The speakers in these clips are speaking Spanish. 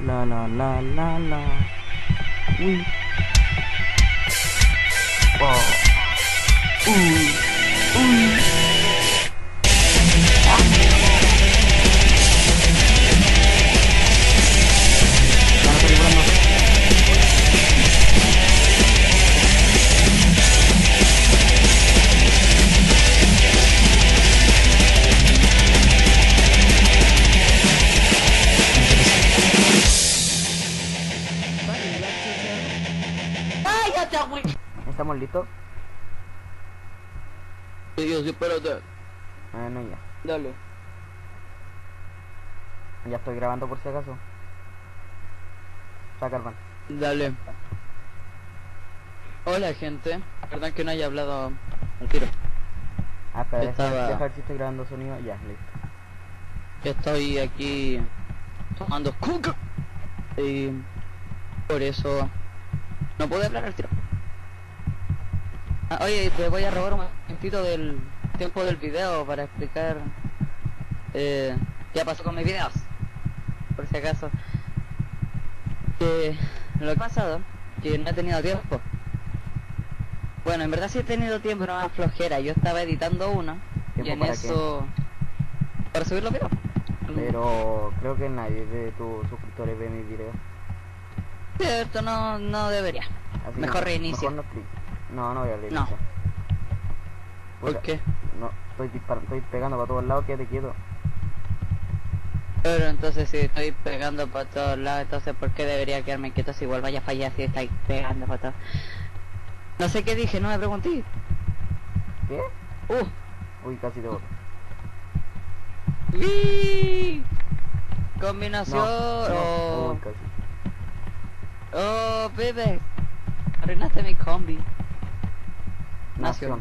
La la la la la. Uy. Oh. Uy. Uy. Ya no estoy volando. ¿Estamos listos? Sí, yo sí, espérate. Bueno, ya. Dale. Ya estoy grabando por si acaso. Saca, hermano. Dale. Hola, gente. Perdón que no haya hablado al tiro. Ah, espera, Estaba- deja ver si estoy grabando sonido. Ya, listo. Estoy aquí tomando coca. Y por eso no puedo hablar al tiro. Ah, oye, te voy a robar un momentito del tiempo del video para explicar qué pasó con mis videos. Por si acaso. Lo que ha pasado, que no he tenido tiempo. Bueno, en verdad sí he tenido tiempo, pero más flojera. Yo estaba editando uno y ¿Tiempo en para eso... Para subir los videos. Pero creo que nadie de tus suscriptores ve mis videos. Cierto, no debería. Así Mejor que reinicia. Mejor no voy a reiniciar. ¿Por Pucha, qué? No, estoy pegando para todos lados, quédate quieto. Pero entonces si estoy pegando para todos lados, entonces ¿por qué debería quedarme quieto si igual vaya a fallar si estáis pegando para todos? No sé qué dije, no me pregunté. ¿Qué? Uy, casi te boto. ¡Uy! Combinación. No, uy, casi. Oh, bebé. Arruinaste mi combi. Nación.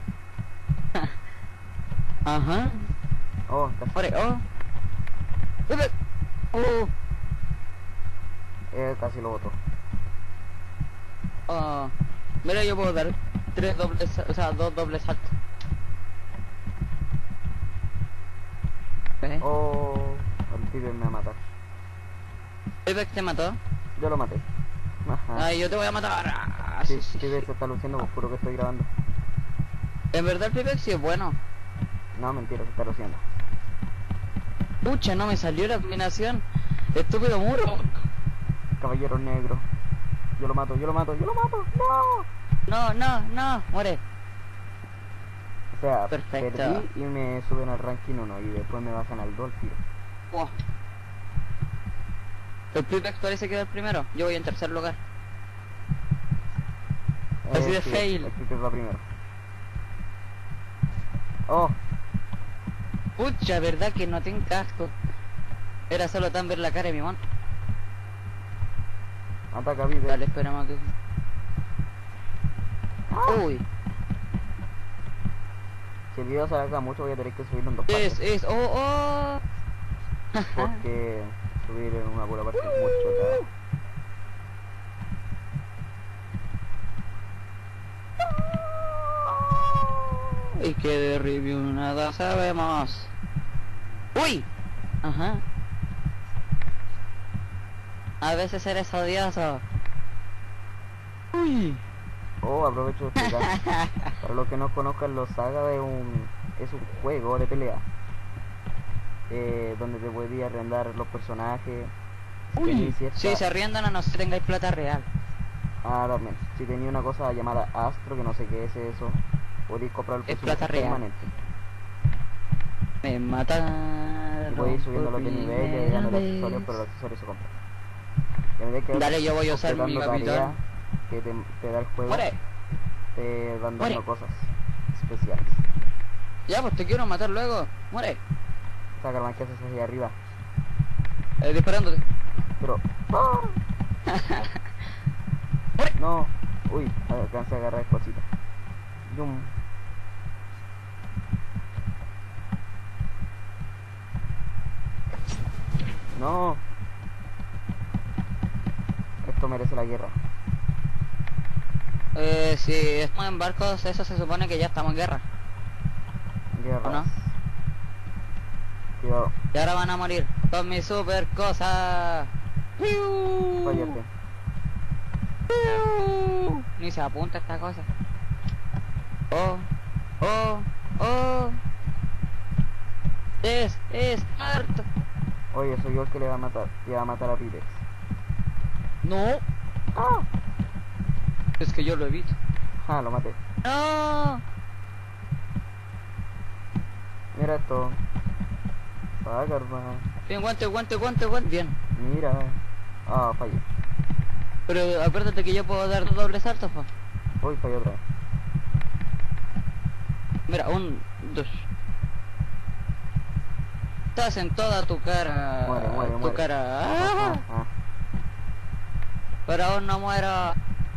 Ajá. Oh, casi. Ore, oh. Bebé. Oh. Casi lo boto. Oh. Mira, yo puedo dar 3 dobles, o sea, 2 dobles saltos. ¿Eh? Oh, el pibe me va a matar. Bebé te mató. Yo lo maté. Ajá. Ay, yo te voy a matar. Ah, Sí, sí. pibe se está luciendo, pues juro que estoy grabando. En verdad el Pipex sí es bueno. No, mentira, se está luciendo. Pucha, no me salió la combinación. Estúpido muro. Caballero negro. Yo lo mato. ¡No! No, muere. O sea, Perfecto. perdí y me suben al ranking 1 y después me bajan al 2 al tiro. Oh. El Pipex parece que va el primero. Yo voy en tercer lugar. Así de Sí, fail. el pibe va primero. Oh, Pucha, verdad que no tengo casco. Era solo tan ver la cara de mi mano. ataca, pibe. Dale, esperamos que... Uy. Si el video se alarga mucho voy a tener que subirlo en dos partes. Oh. Porque subir en una pura parte es mucho trabajo. Y que de review nada sabemos. ¡Uy! Ajá. A veces eres odioso. ¡Uy! Oh, aprovecho de explicar. Para los que no conozcan, los Saga es un juego de pelea. Donde te puedes arrendar los personajes. Si tenéis cierta- Si se arriendan a no ser tengáis plata real. Ah, también. Si tenía una cosa llamada Astro, que no sé qué es eso, podéis comprar el Es personaje plata real. permanente. Me mataron. Y podéis ir subiendo por los de nivel y primera agregando los vez. accesorios, pero los accesorios se compran. Y a medida que Dale, yo voy a usar mi completando capitán. tareas que te da el juego, ¡Muere! te van dando Muere. cosas especiales. Ya, pues te quiero matar luego. ¡Muere! Saca más que haces ahí arriba. Disparándote. Pero... ¡ah! No. Uy, alcancé a agarrar cositas. Yum. No. Esto merece la guerra. Si estamos en barcos, eso se supone que ya estamos en guerra. Guerra. ¿O no? Cuidado. Y ahora van a morir con mi super cosa. ¡Piu! Fállate. ¡Piu! Ni se apunta esta cosa. Oh, oh, oh. Es harto. Oye, soy yo el que le va a matar. Le va a matar a Pipex. No. ¡Ah! Es que yo lo evito. Ah, lo maté. No. Mira esto. Saca, hermano. Bien, guante. Bien. Mira. Ah, fallé. Pero acuérdate que yo puedo dar dobles saltos, pa. Uy, fallé otra vez. Mira, 1, 2. Estás en toda tu cara. Muere. Tu cara. ¡Ah! Ah. Pero aún no muero.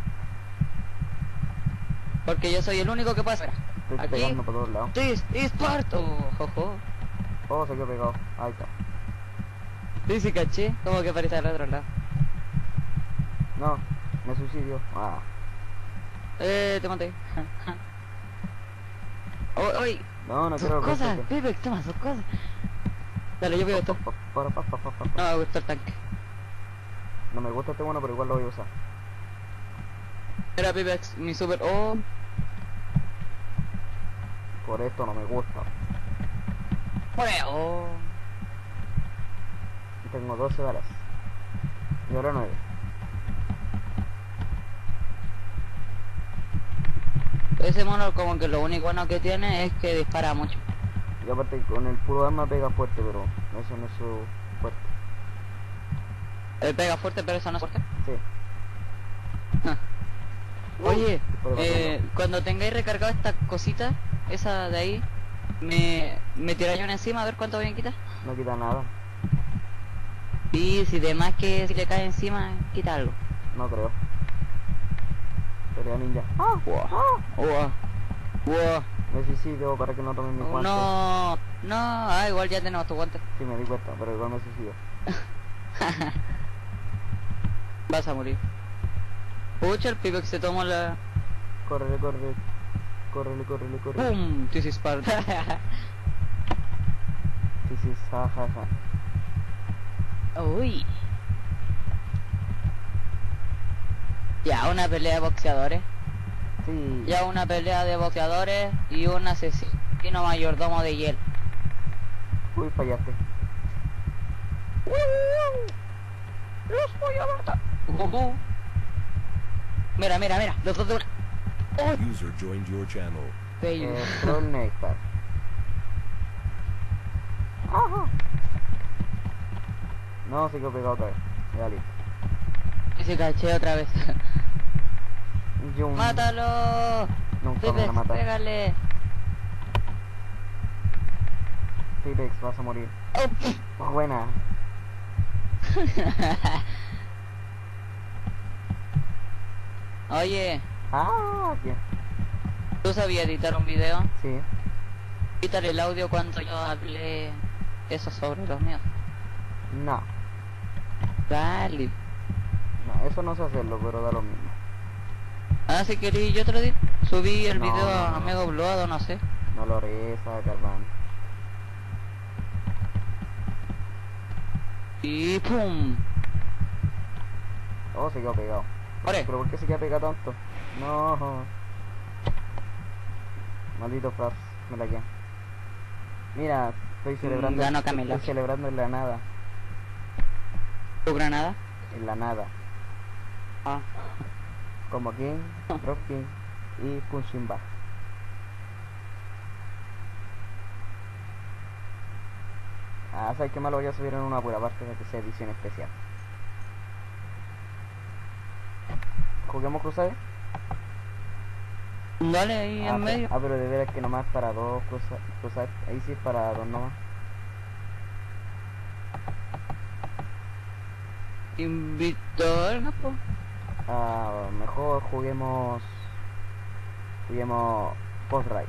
Porque yo soy el único que pasa. Estoy Aquí. pegando por todos lados. Disparto. Jojo. Oh, se quedó pegado. Ahí está. Sí, sí, caché. Como que aparece al otro lado. No, me suicidio. Ah. Te maté. ¡Uy! No, no Sus quiero cosas, respeto. Pipe, toma sus cosas. Dale, yo veo esto. No me gusta el tanque. No me gusta este bueno, pero igual lo voy a usar. Mira, Pipex, mi super. Oh, Por esto no me gusta. oh. Y tengo 12 balas. Y ahora 9. Ese mono, como que lo único bueno que tiene es que dispara mucho. Y aparte con el puro arma pega fuerte, pero eso no es su fuerte. Él pega fuerte, pero eso no es fuerte. Sí. Ah. Oye, Puede cuando tengáis recargado esta cosita, esa de ahí, me tiráis una encima a ver cuánto bien quita. No quita nada. Y si de más que si le cae encima, quita algo. No creo. Pelea ninja. Me suicidio para que no tomen mi guante. No, igual ya tenemos tu guante. Sí, me di cuenta, pero igual me suicidio. Vas a morir. Pucha, el pibe que se tomó la... Córrele. ¡Pum! This is Sparta. This is jajaja. Uy. Ya, una pelea de boxeadores. Sí. Ya, una pelea de boxeadores y un asesino mayordomo de hielo. Uy, fallaste. Los voy a matar. Mira, los dos de una. User joined your channel. Fail. Troll Nectar. Ajá. No, se quedó pegado otra vez. Ya listo. Y se caché otra vez. ¡Mátalo! Nunca me van a Pipex, matar. pégale. Pipex, vas a morir. Oh. Buena. Oye, ¿Qué? ¿tú sabías editar un video? Sí. Quítale el audio cuando yo hablé eso sobre los míos. No. Dale. No, eso no sé hacerlo, pero da lo mismo. Ah, si querí yo te lo di. Subí el No, video no, a no. Amigo Bloado, no sé. No lo haré, Carvan. Y pum. Oh, se quedó pegado. Ore. ¿Pero por qué se queda pegado tanto? No. Maldito Fraps, me la queda. Mira, estoy celebrando. Ganó Camila. Estoy celebrando en la nada. ¿Tu granada? En la nada. Ah. Como King, Drop King y Punching Bag. ¿Sabes qué más lo voy a subir en una pura parte de que sea edición especial? ¿Juguemos Crusade? Dale ahí en medio. Pero de veras que nomás para dos Crusade. Ahí sí es para dos nomás. Invitó, ¿no? Po? Mejor juguemos Post-Ride.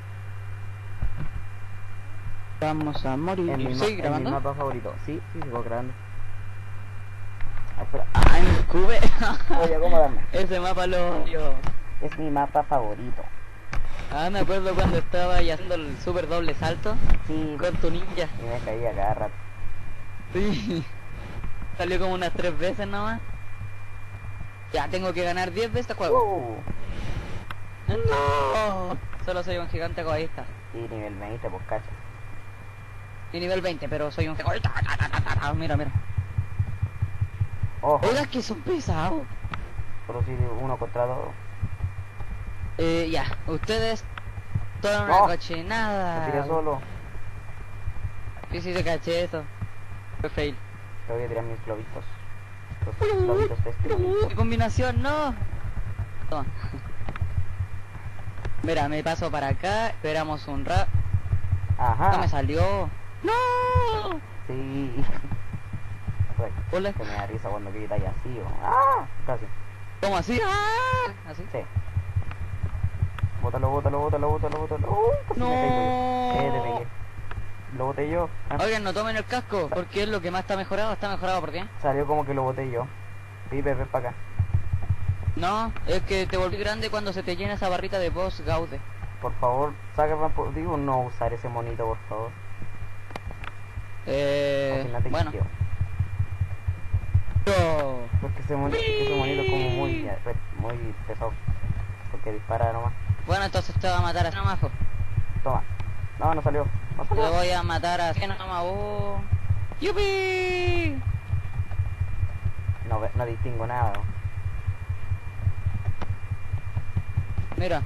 Vamos a morir. En ¿Sigue mi grabando? mapa favorito. Sí, sigo grabando. Espera. ¡Ay, me cube! Voy a acomodarme. Ese mapa lo odio. Es mi mapa favorito. Me acuerdo cuando estaba ahí haciendo el super doble salto Sí. con tu ninja. Y me caía cada rato. Sí. Salió como unas 3 veces nomás. Ya tengo que ganar 10 veces este juego. No. Solo soy un gigante egoísta. Y nivel 20, pues cacha. Y nivel 20, pero soy un egoísta. Mira, mira. Ojo, Oiga, que son pesados. pero si uno contra dos. Ya, ustedes toda una No. Me cochinada. tiré solo. Sí, te caché eso. Fue fail. Te voy a tirar mis globitos. Los globitos de este ¡Qué combinación, no! Toma. Mira, me paso para acá, esperamos un rato. Ajá. No me salió. ¡No! Sí. Pues, Hola. que me da risa cuando gritáis así, o... ¡Ah! Casi. ¿Cómo así? ¡Ah! ¿Así? Sí. Bótalo. Casi No. me caigo yo. Te pegué. Lo boté yo. Ah, Oigan, no tomen el casco, porque es lo que más está mejorado. ¿Está mejorado por qué? salió como que lo boté yo. Pipe, ven para acá. No, es que te volví grande cuando se te llena esa barrita de boss Gaude. Por favor, sácame, digo, no usar ese monito, por favor. O si no te Bueno. quiero. No. Porque ese monito es como muy pesado. Porque dispara nomás. Bueno, entonces te va a matar así nomás, po. Toma. No, no salió. No Te salió. voy a matar así nomás, oh. ¡Yupi! No distingo nada. Mira,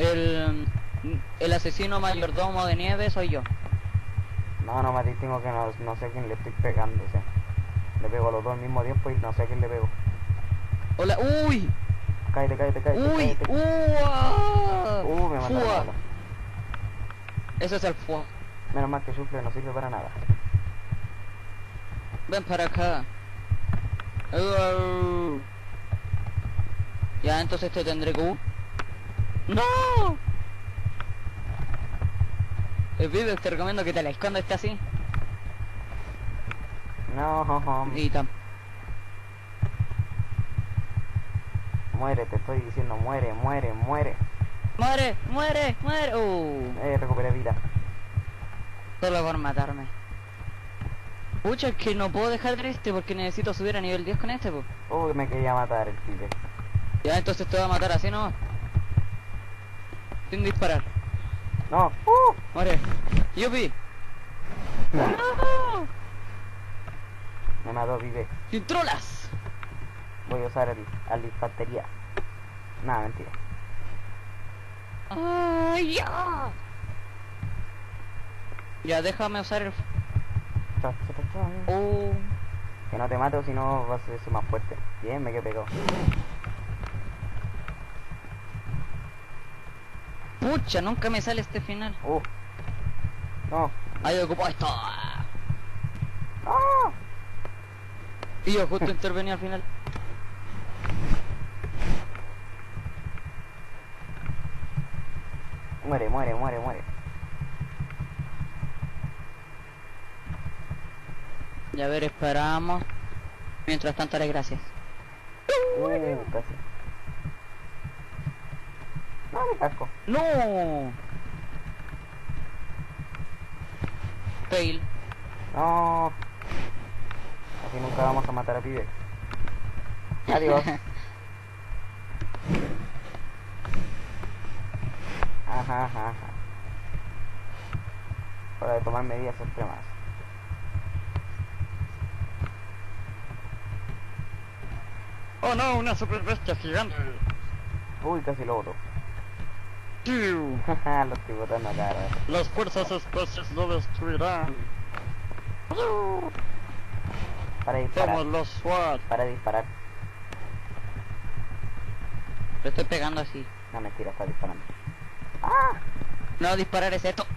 el asesino mayordomo de nieve soy yo. No me distingo que no sé a quién le estoy pegando, o sea. Le pego a los dos al mismo tiempo y no sé a quién le pego. Hola, uy, Cállate. uy, uah. Me mataron. Fua. Hola. Eso es el fuego. Menos mal que Shuffle no sirve para nada. Ven para acá. Ya, entonces te tendré que... ¡No! El video te recomiendo que te la escondas así. No, Y tam. muere, te estoy diciendo, muere. ¡Muere! Recuperé vida. Solo por matarme. Pucha, es que no puedo dejar triste porque necesito subir a nivel 10 con este, po. Que me quería matar el pibe. Ya, entonces te voy a matar así, ¿no? Sin disparar. No. Muere. ¡Yupi! No. ¡No! Me mató, pibe. ¡Sin trolas! Voy a usar al infantería. Nada, mentira. ¡Ay, ya! Ya, déjame usar el... Oh. Que no te mato, si no vas a ser más fuerte. Bien, me quedé pegado. Pucha, nunca me sale este final. No. Ahí ocupo esto. No. Y yo justo intervení al final. Muere. Y a ver, esperamos. Mientras tanto, haré gracias. Casi. No, mi casco. ¡No! Fail. No. Así nunca vamos a matar a pibe. Adiós. Ajá. Hora de tomar medidas extremas. ¡Oh no! ¡Una super bestia gigante! Uy, casi lo boto. ¡Piu! Lo estoy botando acá, ¿verdad? Las fuerzas especiales lo destruirán. Para disparar. Somos los SWAT. Para disparar. Le estoy pegando así. No, mentira, está disparando. No, disparar es esto.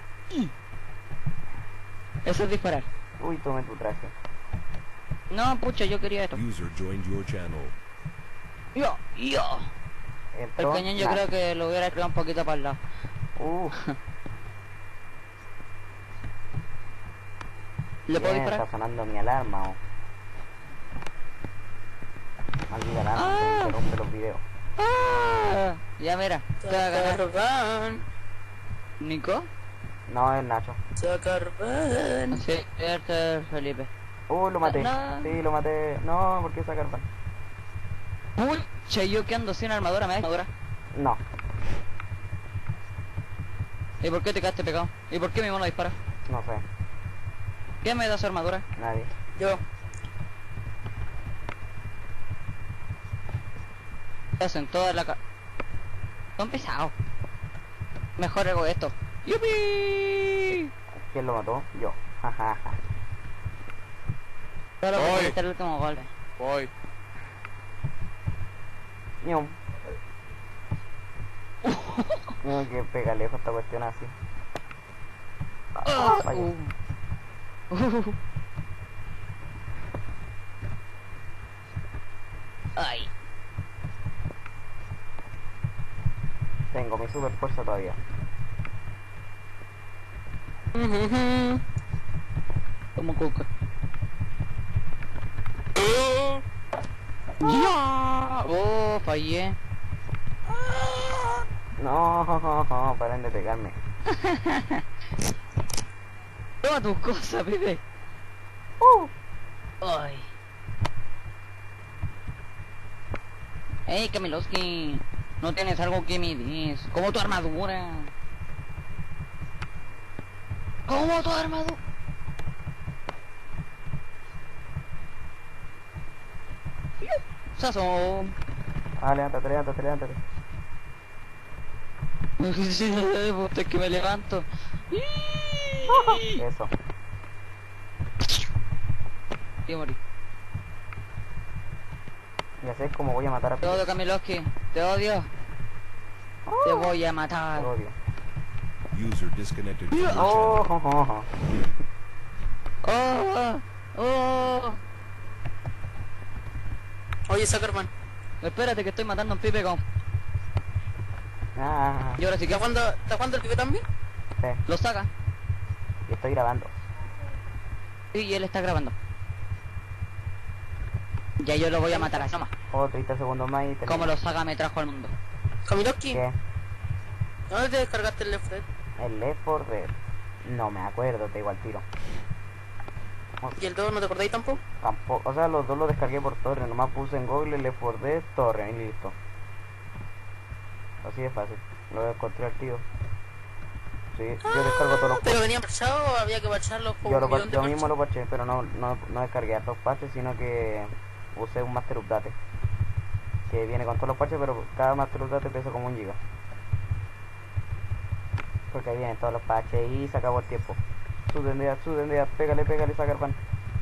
Eso es disparar. Uy, tome tu traje. No, pucha, yo quería esto. User joined your channel. Yo. El Entró, cañón yo nah. creo que lo hubiera creado un poquito para el lado. ¿Le puedo Bien, disparar? está sonando mi alarma. Maldita alarma, Ah. que interrumpe los videos. Ya mira, te va a ganar. ¿Nico? No, es Nacho. Sí, este es Felipe. Lo maté. No. Sí, lo maté. No, ¿por qué sacar pan? Uy, che, yo que ando sin armadura, ¿me das armadura? No. ¿Y por qué te quedaste pegado? ¿Y por qué mi mono dispara? No sé. ¿Quién me da su armadura? Nadie. Yo. Hacen toda la Son pesados. Mejor hago esto. ¡Yupi! ¿Quién lo mató? Yo. Jajaja. Solo Voy. por meter el último gol. Voy. Ñum. Que pega lejos esta cuestión así. Fallé. Ay. Tengo mi super fuerza todavía. Como cuca. ¡Ya! Oh, fallé. No, paren de pegarme. Toma tus cosas, bebé. Ay. Hey, Kamilowski. ¿No tienes algo que me des? Como tu armadura. Como tu armadura. Saso. Levántate. Puta, es que me levanto. Eso. Y morí. Ya sé cómo voy a matar a Te odio, Kamilowski. Te odio. Te voy a matar. Te odio. User disconnected from your Oh, channel. Oh, oh. Oye, Zuckerman. Espérate que estoy matando a un pipe con... Ah, Y ahora sí que ¿Está jugando el pibe también? sí. lo saca. Y estoy grabando. Y él está grabando. Ya yo lo voy a matar así nomás. 30 segundos más y termino. Como lo saca me trajo al mundo. Kamilowski, ¿Qué? ¿dónde te descargaste el Left 4 Dead? El Left 4 Dead. No me acuerdo, te digo al tiro. ¿Y el 2 no te acordáis tampoco? Tampoco, o sea, los dos los descargué por torre. Nomás puse en Google Left 4 Dead, torre y listo. Así de fácil. Lo encontré al tiro. Sí, yo descargo todos los ¿Pero venían parchados o había que parcharlos con un millón de yo mismo parches? lo parché, pero no descargué a los parches, sino que usé un Master Update que viene con todos los parches, pero cada Master Update pesa como 1 giga. Porque ahí vienen todos los parches y se acabó el tiempo. Suben de pégale, sacar pan.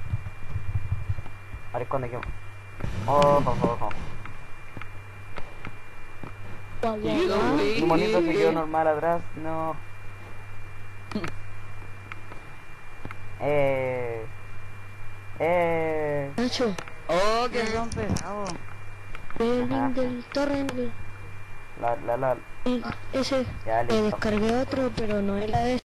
Ahora esconde que... Oh. Mi monito se quedó normal atrás, no. Nacho, Oh, que son pesados. ve el link del torrent. La, Ese, ya me listo. descargué otro, pero no era de